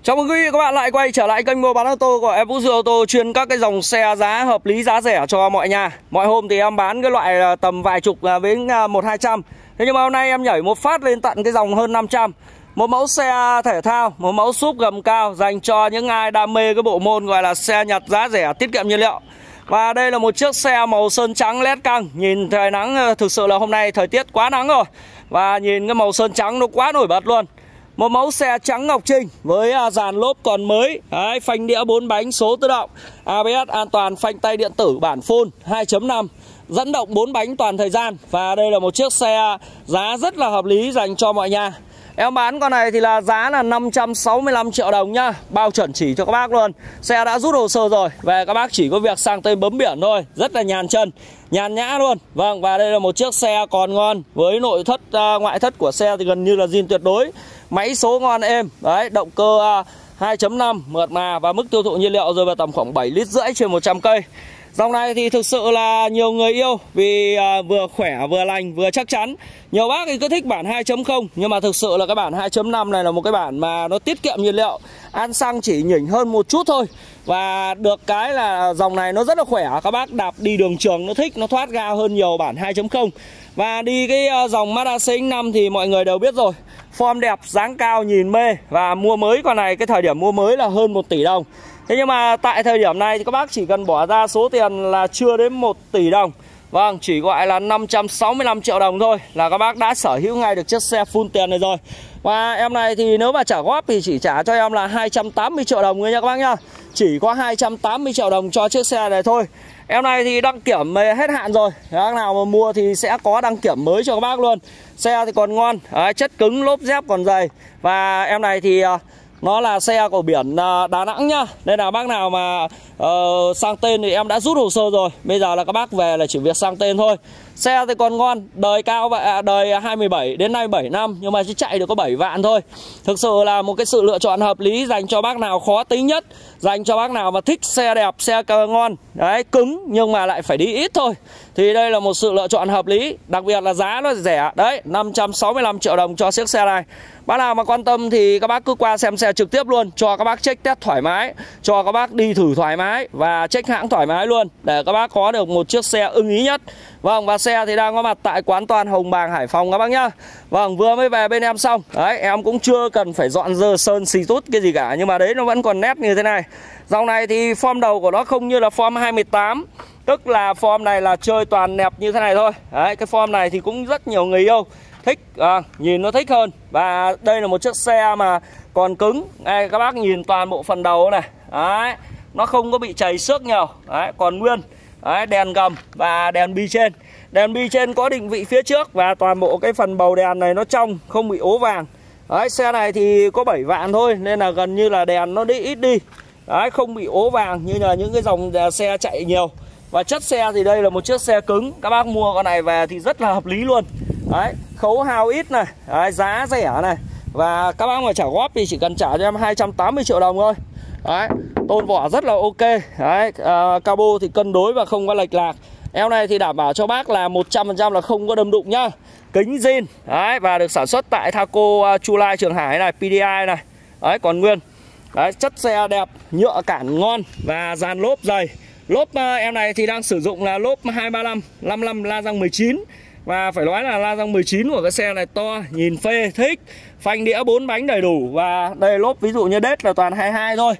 Chào mừng quý vị và các bạn lại quay trở lại kênh mua bán ô tô của em Vũ Dư Ô tô, chuyên các cái dòng xe giá hợp lý, giá rẻ cho mọi nhà. Mọi hôm thì em bán cái loại tầm vài chục với 100-200. Thế nhưng mà hôm nay em nhảy một phát lên tận cái dòng hơn 500. Một mẫu xe thể thao, một mẫu súp gầm cao dành cho những ai đam mê cái bộ môn gọi là xe Nhật giá rẻ, tiết kiệm nhiên liệu. Và đây là một chiếc xe màu sơn trắng led căng. Nhìn trời nắng, thực sự là hôm nay thời tiết quá nắng rồi. Và nhìn cái màu sơn trắng nó quá nổi bật luôn. Một mẫu xe trắng ngọc trinh với dàn lốp còn mới. Đấy, phanh đĩa 4 bánh số tự động, ABS an toàn, phanh tay điện tử bản full 2.5, dẫn động 4 bánh toàn thời gian. Và đây là một chiếc xe giá rất là hợp lý dành cho mọi nhà. Em bán con này thì là giá là 565 triệu đồng nhá, bao chuẩn chỉ cho các bác luôn. Xe đã rút hồ sơ rồi, về các bác chỉ có việc sang tên bấm biển thôi, rất là nhàn chân, nhàn nhã luôn. Vâng, và đây là một chiếc xe còn ngon, với nội thất ngoại thất của xe thì gần như là zin tuyệt đối. Máy số ngon êm, đấy, động cơ 2.5 mượt mà, và mức tiêu thụ nhiên liệu rơi vào tầm khoảng 7,5 lít trên 100 cây. Dòng này thì thực sự là nhiều người yêu vì vừa khỏe, vừa lành, vừa chắc chắn. Nhiều bác thì cứ thích bản 2.0, nhưng mà thực sự là cái bản 2.5 này là một cái bản mà nó tiết kiệm nhiên liệu, ăn xăng chỉ nhỉnh hơn một chút thôi. Và được cái là dòng này nó rất là khỏe, các bác đạp đi đường trường nó thích, nó thoát ga hơn nhiều bản 2.0. Và đi cái dòng Mazda CX-5 thì mọi người đều biết rồi, form đẹp, dáng cao, nhìn mê. Và mua mới con này, cái thời điểm mua mới là hơn 1 tỷ đồng. Thế nhưng mà tại thời điểm này thì các bác chỉ cần bỏ ra số tiền là chưa đến 1 tỷ đồng. Vâng, chỉ gọi là 565 triệu đồng thôi là các bác đã sở hữu ngay được chiếc xe full tiền này rồi. Và em này thì nếu mà trả góp thì chỉ trả cho em là 280 triệu đồng nha các bác nhá. Chỉ có 280 triệu đồng cho chiếc xe này thôi. Em này thì đăng kiểm hết hạn rồi. Các nào mà mua thì sẽ có đăng kiểm mới cho các bác luôn. Xe thì còn ngon, chất cứng, lốp dép còn dày. Và em này thì nó là xe của biển Đà Nẵng nhá. Nên là bác nào mà sang tên thì em đã rút hồ sơ rồi. Bây giờ là các bác về là chỉ việc sang tên thôi. Xe thì còn ngon, đời cao vậy, đời 27 đến nay 7 năm, nhưng mà chỉ chạy được có 7 vạn thôi. Thực sự là một cái sự lựa chọn hợp lý dành cho bác nào khó tính nhất, dành cho bác nào mà thích xe đẹp, xe ngon, đấy, cứng nhưng mà lại phải đi ít thôi. Thì đây là một sự lựa chọn hợp lý, đặc biệt là giá nó rẻ. Đấy, 565 triệu đồng cho chiếc xe này. Bác nào mà quan tâm thì các bác cứ qua xem xe trực tiếp luôn, cho các bác check test thoải mái, cho các bác đi thử thoải mái và check hãng thoải mái luôn, để các bác có được một chiếc xe ưng ý nhất. Vâng, và xe thì đang có mặt tại quán Toàn Hồng Bàng, Hải Phòng các bác nhá. Vâng, vừa mới về bên em xong. Đấy, em cũng chưa cần phải dọn dơ sơn xì tút cái gì cả, nhưng mà đấy nó vẫn còn nét như thế này. Dòng này thì form đầu của nó không như là form 218, tức là form này là chơi toàn nẹp như thế này thôi. Đấy, cái form này thì cũng rất nhiều người yêu thích, nhìn nó thích hơn. Và đây là một chiếc xe mà còn cứng. Đây, các bác nhìn toàn bộ phần đầu này. Đấy, nó không có bị chảy xước nhiều. Đấy, còn nguyên. Đấy, đèn gầm và đèn bi trên. Đèn bi trên có định vị phía trước, và toàn bộ cái phần bầu đèn này nó trong, không bị ố vàng. Đấy, xe này thì có 7 vạn thôi, nên là gần như là đèn nó ít đi. Đấy, không bị ố vàng như là những cái dòng xe chạy nhiều. Và chất xe thì đây là một chiếc xe cứng. Các bác mua con này về thì rất là hợp lý luôn. Đấy, khấu hao ít này. Đấy, giá rẻ này. Và các bác mà trả góp thì chỉ cần trả cho em 280 triệu đồng thôi. Đấy, tôn vỏ rất là ok. Đấy, cabo thì cân đối và không có lệch lạc. Em này thì đảm bảo cho bác là 100% là không có đâm đụng nhá. Kính zin. Đấy, và được sản xuất tại Thaco Chu Lai Trường Hải này, PDI này. Đấy, còn nguyên. Đấy, chất xe đẹp, nhựa cản ngon và dàn lốp dày. Lốp em này thì đang sử dụng là lốp 235 55 la răng 19. Và phải nói là la răng 19 của cái xe này to, nhìn phê, thích. Phanh đĩa 4 bánh đầy đủ. Và đây lốp ví dụ như đết là toàn 22 thôi,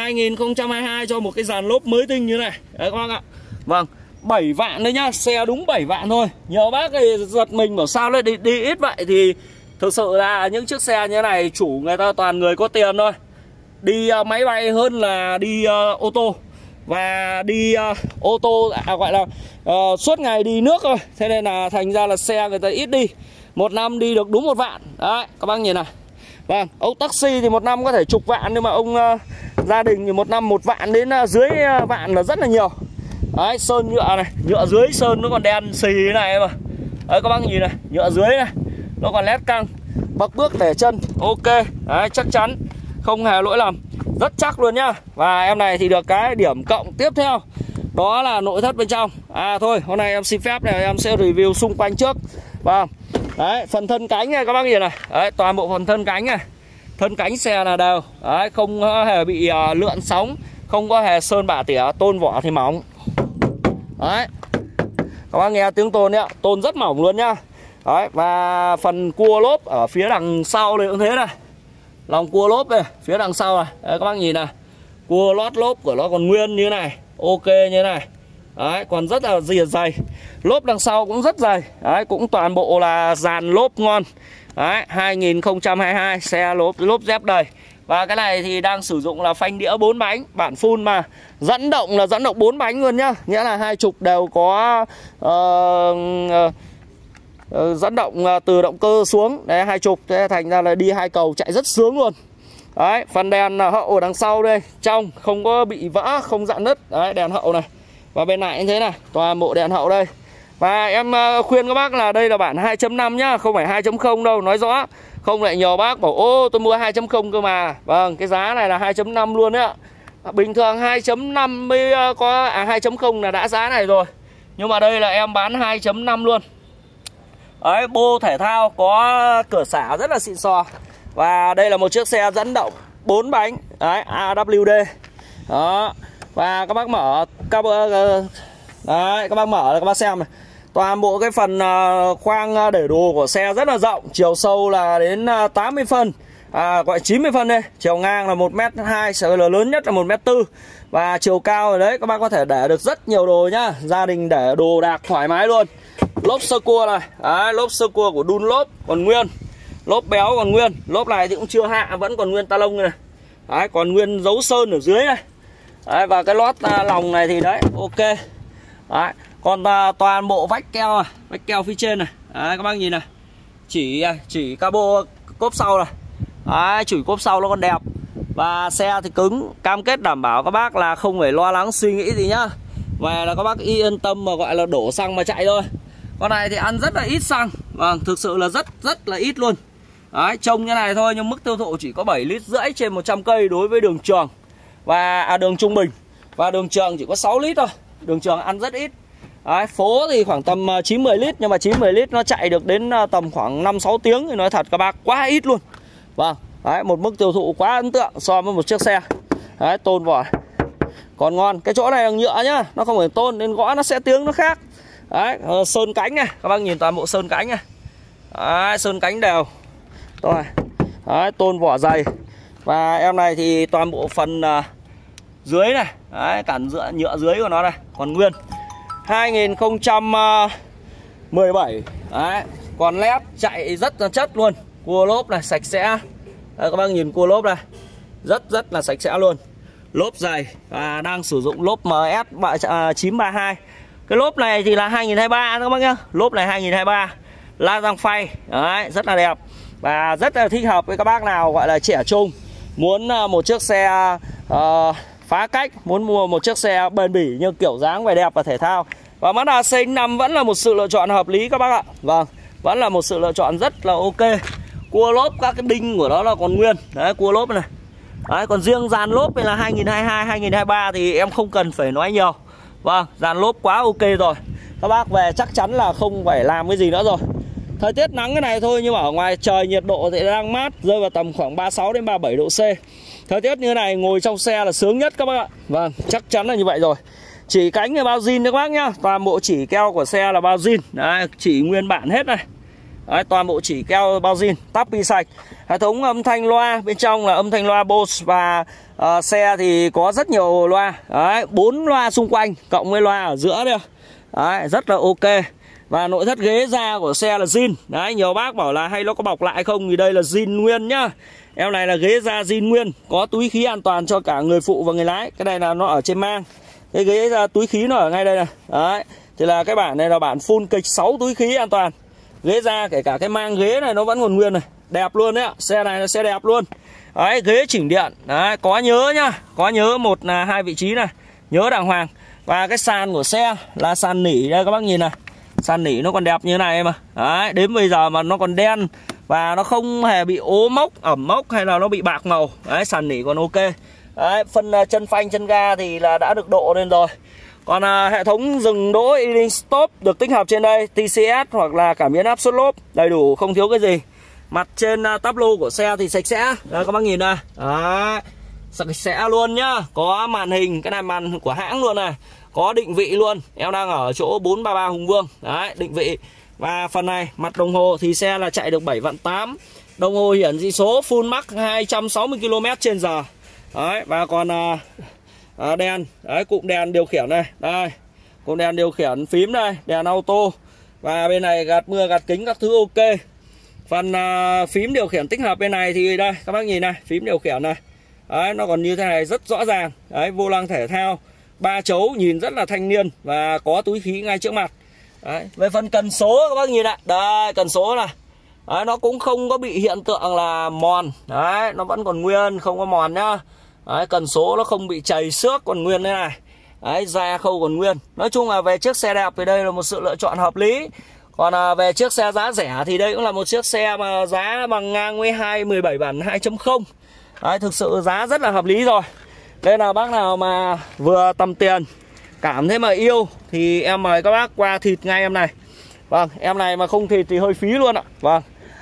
2022 cho một cái dàn lốp mới tinh như này. Đấy các bác ạ. Vâng, 7 vạn đấy nhá, xe đúng 7 vạn thôi. Nhiều bác thì giật mình bảo sao lại đi ít vậy. Thì thực sự là những chiếc xe như thế này chủ người ta toàn người có tiền thôi. Đi máy bay hơn là đi ô tô. Và đi ô tô gọi là suốt ngày đi nước thôi. Thế nên là thành ra là xe người ta ít đi. Một năm đi được đúng 1 vạn. Đấy, các bác nhìn này. Vâng, ông taxi thì một năm có thể chục vạn, nhưng mà ông gia đình thì một năm 1 vạn đến dưới vạn là rất là nhiều. Đấy, sơn nhựa này, nhựa dưới sơn nó còn đen xì thế này mà. Đấy, các bác nhìn này, nhựa dưới này nó còn led căng, bậc bước để chân ok. Đấy, chắc chắn, không hề lỗi lầm, rất chắc luôn nhá. Và em này thì được cái điểm cộng tiếp theo, đó là nội thất bên trong. Thôi, hôm nay em xin phép này em sẽ review xung quanh trước. Vâng. Đấy, phần thân cánh này các bác nhìn này. Đấy, toàn bộ phần thân cánh này. Thân cánh xe là đều. Đấy, không hề bị lượn sóng, không có hề sơn bạ tỉa, tôn vỏ thì mỏng. Đấy, các bác nghe tiếng tôn nhá, tôn rất mỏng luôn nhá. Đấy, và phần cua lốp ở phía đằng sau này cũng thế này. Lòng cua lốp này, phía đằng sau này. Đấy, các bác nhìn này. Cua lót lốp của nó còn nguyên như này. Ok như thế này. Đấy, còn rất là dày. Lốp đằng sau cũng rất dày. Đấy, cũng toàn bộ là dàn lốp ngon. Đấy, 2022 xe lốp dép đầy. Và cái này thì đang sử dụng là phanh đĩa 4 bánh, bản full mà. Dẫn động là dẫn động 4 bánh luôn nhá. Nghĩa là hai trục đều có dẫn động từ động cơ xuống. Đấy, hai trục, thế thành ra là đi hai cầu chạy rất sướng luôn. Đấy, phần đèn hậu ở đằng sau đây, trong không có bị vỡ, không rạn nứt. Đấy, đèn hậu này. Và bên này như thế này, toàn bộ đèn hậu đây. Và em khuyên các bác là đây là bản 2.5 nhá, không phải 2.0 đâu, nói rõ. Không lại nhiều bác bảo ô tôi mua 2.0 cơ mà. Vâng, cái giá này là 2.5 luôn đấy ạ. Bình thường 2.5 mới có 2.0 là đã giá này rồi. Nhưng mà đây là em bán 2.5 luôn. Đấy, bô thể thao có cửa xả rất là xịn sò. Và đây là một chiếc xe dẫn động 4 bánh. Đấy, AWD. Đó. Và các bác mở đấy, các bác mở các bác xem này. Toàn bộ cái phần khoang để đồ của xe rất là rộng, chiều sâu là đến 80 phân. Gọi 90 phân đây. Chiều ngang là 1m2, sở lớn nhất là 1m4. Và chiều cao ở đấy các bác có thể để được rất nhiều đồ nhá. Gia đình để đồ đạc thoải mái luôn. Lốp sơ cua này. Đấy, lốp sơ cua của Dunlop còn nguyên. Lốp béo còn nguyên. Lốp này thì cũng chưa hạ, vẫn còn nguyên ta lông này. Đấy, còn nguyên dấu sơn ở dưới này. Đấy, và cái lót lòng này thì đấy, ok. Đấy, còn toàn bộ vách keo này, vách keo phía trên này. Đấy, các bác nhìn này. Chỉ cabo cốp sau này. Đấy, chủi cốp sau nó còn đẹp. Và xe thì cứng, cam kết đảm bảo các bác là không phải lo lắng suy nghĩ gì nhá. Và là các bác yên tâm mà gọi là đổ xăng mà chạy thôi. Con này thì ăn rất là ít xăng. Vâng, thực sự là rất là ít luôn. Đấy, trông như này thôi nhưng mức tiêu thụ chỉ có 7,5 lít trên 100 cây đối với đường trường. Và đường trung bình. Và đường trường chỉ có 6 lít thôi. Đường trường ăn rất ít. Đấy, phố thì khoảng tầm 9-10 lít. Nhưng mà 9-10 lít nó chạy được đến tầm khoảng 5-6 tiếng. Thì nói thật các bác quá ít luôn. Vâng, đấy, một mức tiêu thụ quá ấn tượng so với một chiếc xe. Đấy, tôn vỏ còn ngon. Cái chỗ này là nhựa nhá, nó không phải tôn nên gõ nó sẽ tiếng nó khác. Đấy, sơn cánh này, các bác nhìn toàn bộ sơn cánh này. Đấy, sơn cánh đều. Rồi. Đấy, tôn vỏ dày. Và em này thì toàn bộ phần dưới này, đấy, cản nhựa dưới của nó này còn nguyên. 2017. Đấy, còn led chạy rất là chất luôn. Cua lốp này sạch sẽ. Đấy, các bác nhìn cua lốp này. Rất là sạch sẽ luôn. Lốp dày và đang sử dụng lốp MS 932. Cái lốp này thì là 2023 các bác nhá. Lốp này 2023. La răng phay. Đấy, rất là đẹp. Và rất là thích hợp với các bác nào gọi là trẻ trung, muốn một chiếc xe phá cách, muốn mua một chiếc xe bền bỉ nhưng kiểu dáng vẻ đẹp và thể thao. Và Mazda CX-5 vẫn là một sự lựa chọn hợp lý các bác ạ. Vâng, vẫn là một sự lựa chọn rất là ok. Cua lốp các cái đinh của nó là còn nguyên. Đấy, cua lốp này. Đấy, còn riêng dàn lốp này là 2022, 2023 thì em không cần phải nói nhiều. Vâng, dàn lốp quá ok rồi. Các bác về chắc chắn là không phải làm cái gì nữa rồi. Thời tiết nắng cái này thôi nhưng mà ở ngoài trời nhiệt độ thì đang mát, rơi vào tầm khoảng 36 đến 37 độ C. Thời tiết như này ngồi trong xe là sướng nhất các bác ạ. Vâng, chắc chắn là như vậy rồi. Chỉ cánh là bao zin các bác nhá. Toàn bộ chỉ keo của xe là bao zin. Đấy, chỉ nguyên bản hết này. Đấy, toàn bộ chỉ keo bao zin, tắp pi sạch. Hệ thống âm thanh loa, bên trong là âm thanh loa Bose. Và xe thì có rất nhiều loa. Đấy, 4 loa xung quanh cộng với loa ở giữa đây. Đấy, rất là ok. Và nội thất ghế da của xe là zin. Đấy, nhiều bác bảo là hay nó có bọc lại không, thì đây là zin nguyên nhá. Em này là ghế da zin nguyên, có túi khí an toàn cho cả người phụ và người lái. Cái này là nó ở trên mang. Cái ghế da túi khí nó ở ngay đây này. Đấy, thì là cái bản này là bản full kịch 6 túi khí an toàn. Ghế da kể cả cái mang ghế này nó vẫn còn nguyên này. Đẹp luôn đấy ạ, xe này là xe đẹp luôn. Đấy, ghế chỉnh điện. Đấy, có nhớ nhá, có nhớ 1 là 2 vị trí này, nhớ đàng hoàng. Và cái sàn của xe là sàn nỉ đây các bác nhìn này. Sàn nỉ nó còn đẹp như thế này mà. Đấy, đến bây giờ mà nó còn đen và nó không hề bị ố mốc, ẩm mốc hay là nó bị bạc màu. Đấy, sàn nỉ còn ok. Đấy, phần chân phanh chân ga thì là đã được độ lên rồi. Còn hệ thống dừng đỗ Ealing Stop được tích hợp trên đây, TCS hoặc là cảm biến áp suất lốp đầy đủ, không thiếu cái gì. Mặt trên táp lô của xe thì sạch sẽ. Đây các bác nhìn đây. Đấy, sạch sẽ luôn nhá. Có màn hình, cái này màn của hãng luôn này. Có định vị luôn. Em đang ở chỗ 433 Hùng Vương. Đấy, định vị. Và phần này, mặt đồng hồ thì xe là chạy được 7 vạn 8. Đồng hồ hiển thị số full max 260 km/h. Đấy, và còn đèn, đấy, cụm đèn điều khiển này. Đây, cụm đèn điều khiển phím đây, đèn auto. Và bên này gạt mưa, gạt kính các thứ ok. Phần phím điều khiển tích hợp bên này thì đây, các bác nhìn này, phím điều khiển này. Đấy, nó còn như thế này rất rõ ràng. Đấy, vô lăng thể thao 3 chấu nhìn rất là thanh niên và có túi khí ngay trước mặt. Đấy, về phần cần số các bác nhìn này, đây cần số này. Đấy, nó cũng không có bị hiện tượng là mòn. Đấy, nó vẫn còn nguyên, không có mòn nhá. Đấy, cần số nó không bị chảy xước, còn nguyên thế này. Đấy, da khâu còn nguyên. Nói chung là về chiếc xe đẹp thì đây là một sự lựa chọn hợp lý. Còn về chiếc xe giá rẻ thì đây cũng là một chiếc xe mà giá bằng ngang với 17 bản 2.0. Đấy, thực sự giá rất là hợp lý rồi. Nên là bác nào mà vừa tầm tiền cảm thấy mà yêu thì em mời các bác qua thịt ngay em này. Vâng, em này mà không thịt thì hơi phí luôn ạ. Vâng,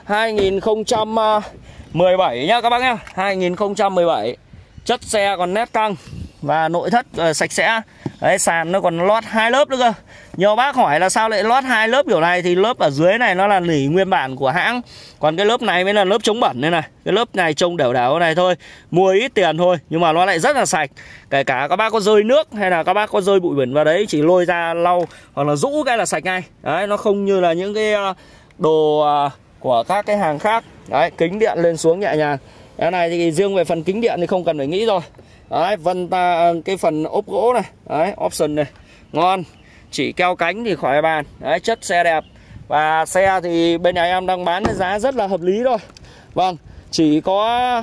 2017 nhá các bác nhá. 2017. Chất xe còn nét căng và nội thất sạch sẽ. Đấy, sàn nó còn lót 2 lớp nữa cơ. Nhiều bác hỏi là sao lại lót 2 lớp kiểu này, thì lớp ở dưới này nó là nỉ nguyên bản của hãng. Còn cái lớp này mới là lớp chống bẩn đây này. Cái lớp này trông đều đều này thôi, mua ít tiền thôi nhưng mà nó lại rất là sạch. Kể cả các bác có rơi nước hay là các bác có rơi bụi bẩn vào đấy, chỉ lôi ra lau hoặc là rũ cái là sạch ngay. Đấy, nó không như là những cái đồ của các cái hàng khác. Đấy, kính điện lên xuống nhẹ nhàng. Cái này thì riêng về phần kính điện thì không cần phải nghĩ rồi. Đấy, cái phần ốp gỗ này, đấy, option này, ngon. Chỉ keo cánh thì khỏi bàn. Đấy, chất xe đẹp. Và xe thì bên nhà em đang bán giá rất là hợp lý thôi. Vâng, chỉ có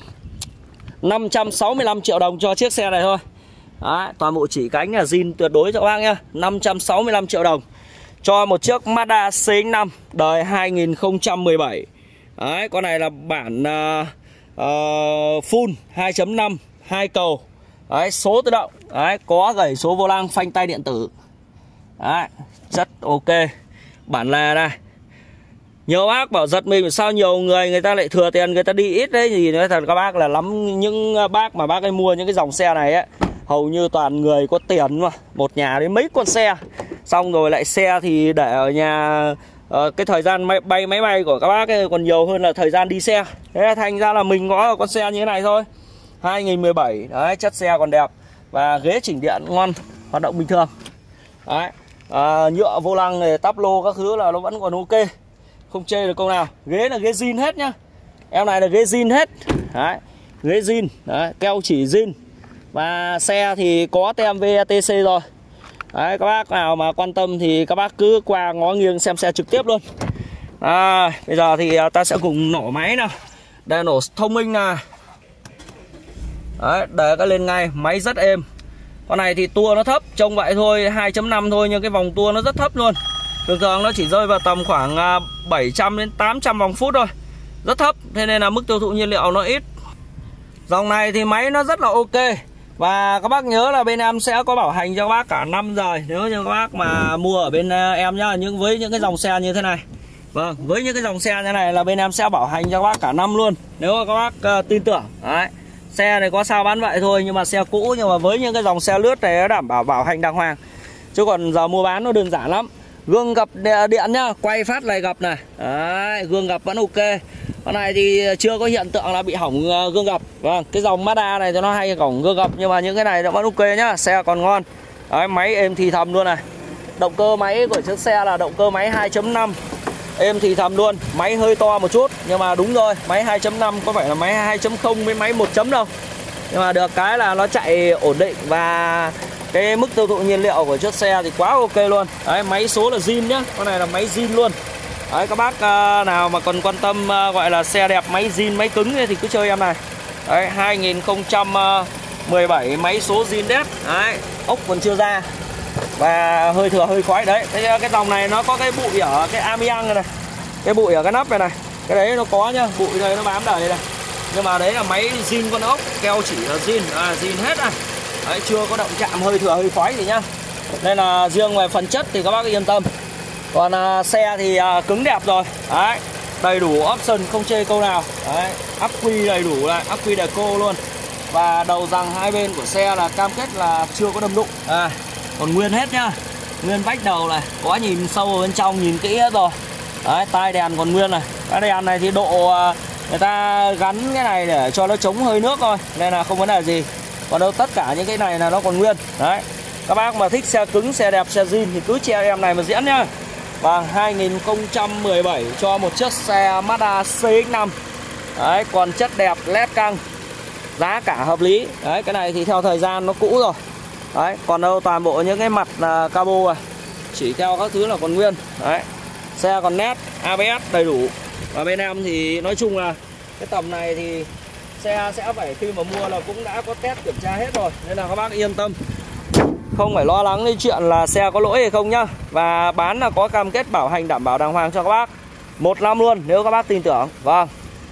565 triệu đồng cho chiếc xe này thôi. Đấy, toàn bộ chỉ cánh là zin tuyệt đối cho các bác nhá. 565 triệu đồng cho một chiếc Mazda CX-5 đời 2017. Đấy, con này là bản full 2.5 2 cầu. Đấy, số tự động. Đấy, có gảy số vô lăng, phanh tay điện tử. Đấy, rất ok. Bản lề này. Nhiều bác bảo giật mình sao nhiều người ta lại thừa tiền, người ta đi ít đấy. Thì nói thật các bác là lắm những bác mà bác ấy mua những cái dòng xe này ấy, hầu như toàn người có tiền mà. Một nhà đến mấy con xe. Xong rồi lại xe thì để ở nhà. Cái thời gian máy bay của các bác ấy còn nhiều hơn là thời gian đi xe. Thế là thành ra là mình có con xe như thế này thôi. 2017. Đấy, chất xe còn đẹp. Và ghế chỉnh điện ngon, hoạt động bình thường. Đấy, nhựa vô lăng này, táp lô các thứ là nó vẫn còn ok, không chê được câu nào. Ghế là ghế zin hết nhá. Em này là ghế zin hết. Đấy, ghế zin. Đấy, keo chỉ zin. Và xe thì có tem VATC rồi. Đấy, các bác nào mà quan tâm thì các bác cứ qua ngó nghiêng xem xe trực tiếp luôn. Bây giờ thì ta sẽ cùng nổ máy nào. Đây, nổ thông minh này. Đấy, để cái lên ngay, máy rất êm. Con này thì tua nó thấp, trông vậy thôi, 2.5 thôi nhưng cái vòng tua nó rất thấp luôn. Thường thường nó chỉ rơi vào tầm khoảng 700 đến 800 vòng phút thôi. Rất thấp, thế nên là mức tiêu thụ nhiên liệu nó ít. Dòng này thì máy nó rất là ok. Và các bác nhớ là bên em sẽ có bảo hành cho các bác cả năm rồi. Nếu như các bác mà mua ở bên em nhá, với những cái dòng xe như thế này. Vâng, với những cái dòng xe như thế này là bên em sẽ bảo hành cho các bác cả năm luôn. Nếu mà các bác tin tưởng. Đấy, xe này có sao bán vậy thôi, nhưng mà xe cũ, nhưng mà với những cái dòng xe lướt này nó đảm bảo bảo hành đàng hoàng. Chứ còn giờ mua bán nó đơn giản lắm. Gương gập điện nhá, quay phát này gập này. Đấy, gương gập vẫn ok. Con này thì chưa có hiện tượng là bị hỏng gương gập. Vâng, cái dòng Mazda này cho nó hay hỏng gương gập, nhưng mà những cái này nó vẫn ok nhá, xe còn ngon. Đấy, máy êm thì thầm luôn này. Động cơ máy của chiếc xe là động cơ máy 2.5. Êm thì thầm luôn, máy hơi to một chút nhưng mà đúng rồi, máy 2.5 có phải là máy 2.0 với máy 1 chấm đâu. Nhưng mà được cái là nó chạy ổn định và cái mức tiêu thụ nhiên liệu của chiếc xe thì quá ok luôn. Đấy, máy số là zin nhá, con này là máy zin luôn. Đấy, các bác nào mà còn quan tâm gọi là xe đẹp máy zin, máy cứng thì cứ chơi em này. Đấy, 2017 máy số zin đét. Đấy, ốc còn chưa ra và hơi thừa hơi khói đấy. Thế cái dòng này nó có cái bụi ở cái amiang này, cái bụi ở cái nắp này này, cái đấy nó có nhá, bụi này nó bám đầy này. Nhưng mà đấy là máy zin con ốc, keo chỉ là zin, zin hết à. Đấy, chưa có động chạm hơi thừa hơi khói gì nhá. Nên là riêng về phần chất thì các bác yên tâm. Còn xe thì cứng đẹp rồi. Đấy, đầy đủ option, không chê câu nào. Đấy, ắc quy đầy đủ này, ắc quy deco luôn. Và đầu rằng hai bên của xe là cam kết là chưa có đâm đụng. Còn nguyên hết nhá. Nguyên vách đầu này, có nhìn sâu vào bên trong, nhìn kỹ hết rồi. Đấy, tai đèn còn nguyên này. Cái đèn này thì độ người ta gắn cái này để cho nó chống hơi nước thôi, nên là không vấn đề gì. Còn đâu tất cả những cái này là nó còn nguyên. Đấy, các bác mà thích xe cứng, xe đẹp, xe zin thì cứ che em này mà diễn nhá. Và 2017 cho một chiếc xe Mazda CX-5. Đấy, còn chất đẹp, led căng, giá cả hợp lý. Đấy, cái này thì theo thời gian nó cũ rồi. Đấy, còn đâu toàn bộ những cái mặt cabo này, chỉ theo các thứ là còn nguyên. Đấy, xe còn nét, ABS đầy đủ. Và bên em thì nói chung là cái tầm này thì xe sẽ phải khi mà mua là cũng đã có test kiểm tra hết rồi, nên là các bác yên tâm, không phải lo lắng đến chuyện là xe có lỗi hay không nhá. Và bán là có cam kết bảo hành đảm bảo đàng hoàng cho các bác 1 năm luôn nếu các bác tin tưởng. Vâng,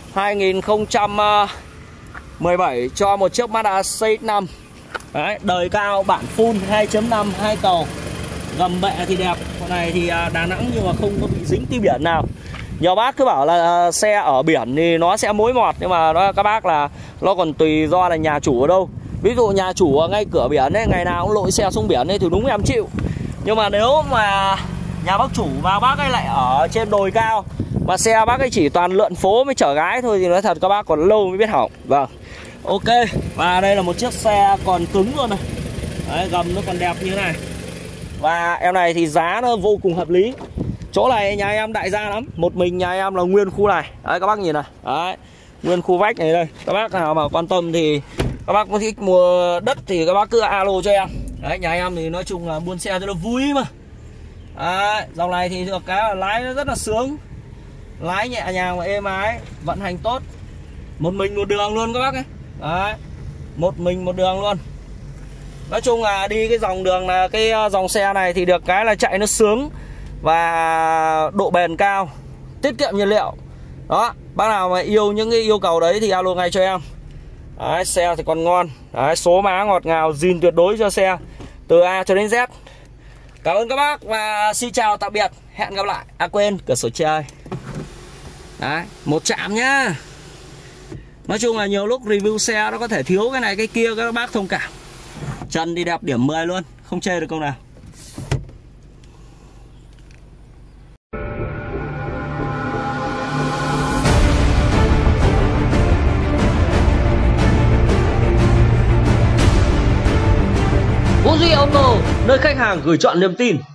2017 cho một chiếc Mazda CX-5. Đấy, đời cao, bản full 2.5 2 cầu, gầm bệ thì đẹp. Con này thì Đà Nẵng nhưng mà không có bị dính tí biển nào. Nhiều bác cứ bảo là xe ở biển thì nó sẽ mối mọt, nhưng mà đó các bác là nó còn tùy do là nhà chủ ở đâu. Ví dụ nhà chủ ở ngay cửa biển ấy, ngày nào cũng lội xe xuống biển ấy thì đúng em chịu. Nhưng mà nếu mà nhà bác chủ và bác ấy lại ở trên đồi cao và xe bác ấy chỉ toàn lượn phố mới chở gái thôi thì nói thật các bác còn lâu mới biết hỏng. Vâng, ok. Và đây là một chiếc xe còn cứng luôn này. Đấy, gầm nó còn đẹp như thế này. Và em này thì giá nó vô cùng hợp lý. Chỗ này nhà em đại gia lắm. Một mình nhà em là nguyên khu này. Đấy, các bác nhìn này. Đấy, nguyên khu vách này đây. Các bác nào mà quan tâm thì các bác có thích mua đất thì các bác cứ alo cho em. Đấy, nhà em thì nói chung là buôn xe cho nó vui mà. Đấy, dòng này thì được cái là lái nó rất là sướng, lái nhẹ nhàng và êm ái, vận hành tốt. Một mình một đường luôn các bác ấy. Đấy, một mình một đường luôn. Nói chung là đi cái dòng đường là cái dòng xe này thì được cái là chạy nó sướng và độ bền cao, tiết kiệm nhiên liệu. Đó, bác nào mà yêu những cái yêu cầu đấy thì alo ngay cho em. Đấy, xe thì còn ngon. Đấy, số má ngọt ngào, zin tuyệt đối cho xe từ A cho đến Z. Cảm ơn các bác và xin chào tạm biệt. Hẹn gặp lại. Quên cửa sổ trời. Đấy, một chạm nhá. Nói chung là nhiều lúc review xe nó có thể thiếu cái này cái kia, các bác thông cảm. Chân đi đẹp điểm 10 luôn, không chê được câu nào. Vũ Duy Auto, nơi khách hàng gửi chọn niềm tin.